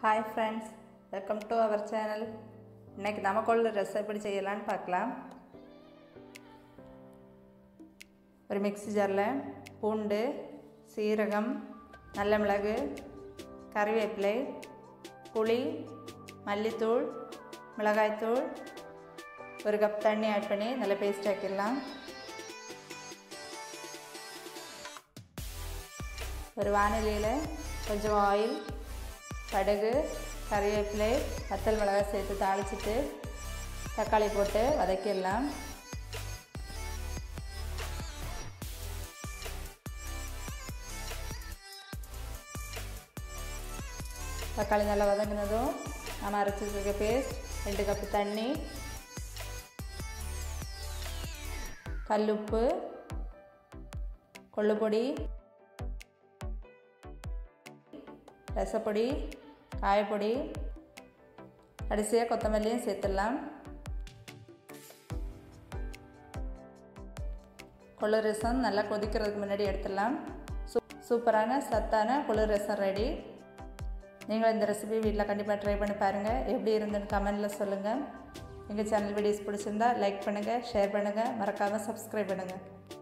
Hi friends, welcome to our channel. इनके नमक्कुள்ள recipe செய்யலாம்னு பார்க்கலாம்। ஒரு மிக்ஸி ஜார்ல பூண்டு, சீரகம், நல்ல மிளகு, கறிவேப்பிலை, புளி, மல்லித்தூள், மிளகாய் தூள், ஒரு கப் தண்ணி ஆட் பண்ணி நல்ல பேஸ்ட் ஆக்கிடலாம்। ஒரு வாணலியில கொஞ்சம் ஆயில், கடுகு, கறிவேப்பிலை, வத்தல் மிளகாய் சேர்த்து தாளிச்சிட்டு தக்காளி போட்டு வதக்கிடலாம்। தக்காளி நல்லா வதங்கினதும் நம்ம அரைச்சி வச்சிருக்க பேஸ்ட், 2 கப் தண்ணி, கல்லுப்பு, கொள்ளுப்பொடி, ரசப்பொடி, காயப்பொடி, கடைசியாக கொத்தமல்லியும் சேர்த்துடலாம்। கொள்ளு ரசம் நல்லா கொதிக்கிறதுக்கு முன்னாடி எடுத்துடலாம்। சூப்பரான சத்தான கொள்ளு ரசம் ரெடி। நீங்கள் இந்த ரெசிபி வீட்டில் கண்டிப்பாக ட்ரை பண்ணி பாருங்கள்। எப்படி இருந்துன்னு கமெண்டில் சொல்லுங்கள்। எங்கள் சேனல் வீடியோஸ் பிடிச்சிருந்தா லைக் பண்ணுங்கள், ஷேர் பண்ணுங்கள், மறக்காமல் சப்ஸ்கிரைப் பண்ணுங்கள்।